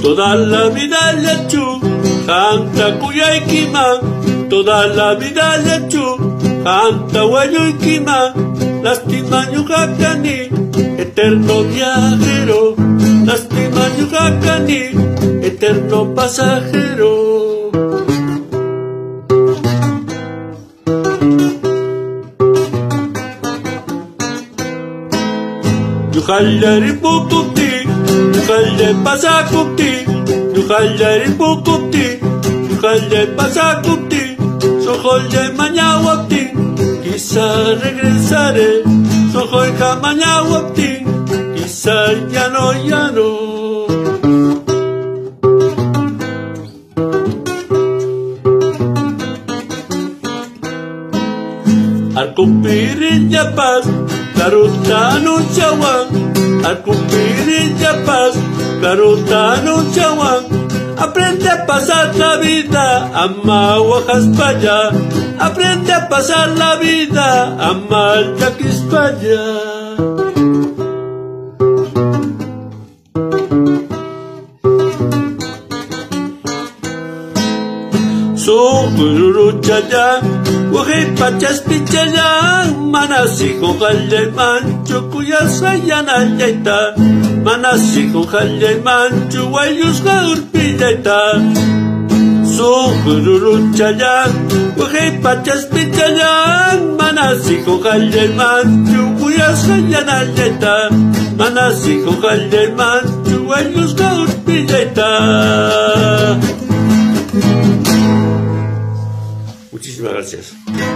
toda la vida le chu, canta cuya ikima, toda la vida le chu, canta huello ikima, lástima ñujacani, eterno viajero, lástima ñujacani, eterno pasajero. Yujalleri puputi, yujalle pasakuti, yujalleri puputi, yujalle pasakuti, sojolle mañahuapti, quizá regresaré, sojoja mañahuapti, quizá ya no. Al cumplir en Yapaz, Caruta anunciaban, al cumplir en Yapaz, Caruta anunciaban, aprende a pasar la vida, ama Huajaspaya, aprende a pasar la vida, ama el Yaquispaya. Sucururuchaya, Huajipachas pichaya, manasijo jalle mancho, cuya sayana yaita, manasijo jalle mancho, guayus jaurpillaita. Sucururuchaya, Huajipachas pichaya, manasijo jalle mancho, cuya sayana yaita, manasijo jalle mancho, guayus jaurpillaita. Muchísimas gracias.